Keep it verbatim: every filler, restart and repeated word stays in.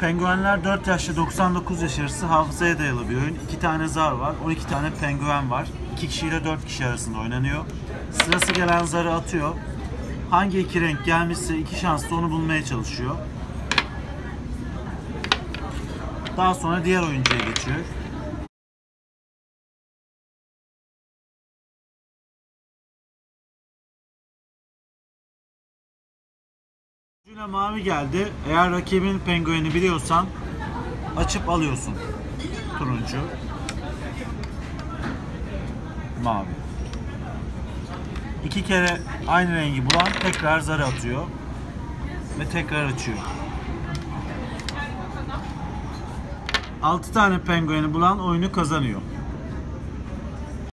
Penguenler dört yaşla doksan dokuz yaş arası hafızaya dayalı bir oyun. iki tane zar var, on iki tane penguen var. iki kişi ile dört kişi arasında oynanıyor. Sırası gelen zarı atıyor. Hangi iki renk gelmişse iki şansla onu bulmaya çalışıyor. Daha sonra diğer oyuncuya geçiyor. Ucuyla mavi geldi. Eğer rakibin pengueni biliyorsan açıp alıyorsun. Turuncu, mavi. İki kere aynı rengi bulan tekrar zarı atıyor ve tekrar açıyor. Altı tane pengueni bulan oyunu kazanıyor.